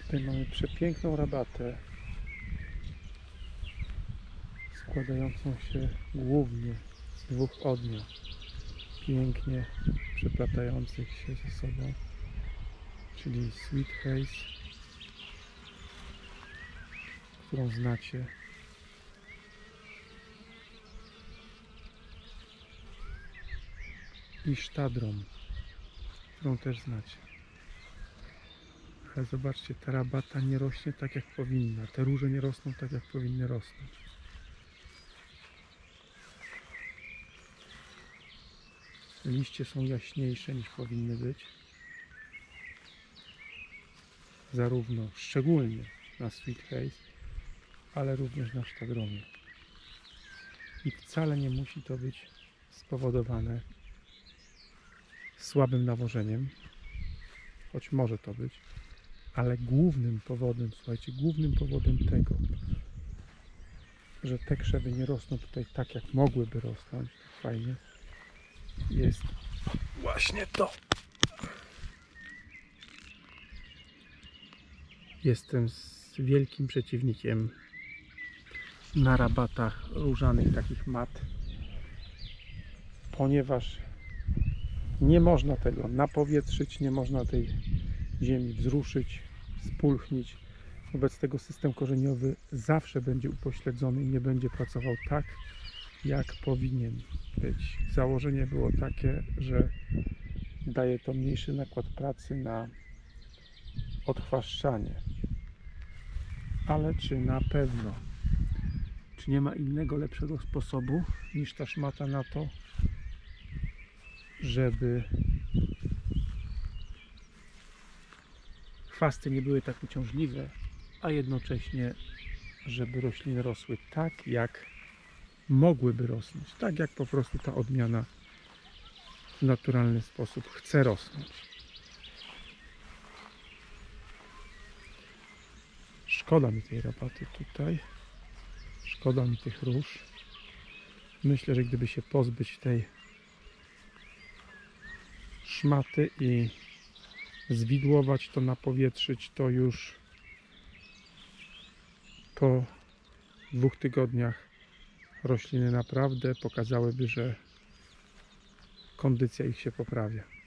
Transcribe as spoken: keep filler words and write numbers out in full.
Tutaj mamy przepiękną rabatę, składającą się głównie z dwóch odmian, pięknie przeplatających się ze sobą, czyli Sweet Haze, którą znacie, i Sztadrom, którą też znacie. Ale zobaczcie, ta rabata nie rośnie tak jak powinna, te róże nie rosną tak jak powinny rosnąć. Liście są jaśniejsze niż powinny być. Zarówno, szczególnie na Sweet Haze, ale również na Sztadromie. I wcale nie musi to być spowodowane słabym nawożeniem, choć może to być, ale głównym powodem, słuchajcie, głównym powodem tego, że te krzewy nie rosną tutaj tak, jak mogłyby rosnąć, tak fajnie, jest właśnie to. Jestem z wielkim przeciwnikiem na rabatach różanych takich mat, ponieważ nie można tego napowietrzyć, nie można tej ziemi wzruszyć, spulchnić. Wobec tego system korzeniowy zawsze będzie upośledzony i nie będzie pracował tak, jak powinien być. Założenie było takie, że daje to mniejszy nakład pracy na odchwaszczanie. Ale czy na pewno? Czy nie ma innego, lepszego sposobu niż ta szmata na to, żeby chwasty nie były tak uciążliwe, a jednocześnie, żeby rośliny rosły tak, jak mogłyby rosnąć, tak jak po prostu ta odmiana w naturalny sposób chce rosnąć. Szkoda mi tej rabaty tutaj, szkoda mi tych róż. Myślę, że gdyby się pozbyć tej szmaty i zwidłować to, napowietrzyć, to już po dwóch tygodniach rośliny naprawdę pokazałyby, że kondycja ich się poprawia.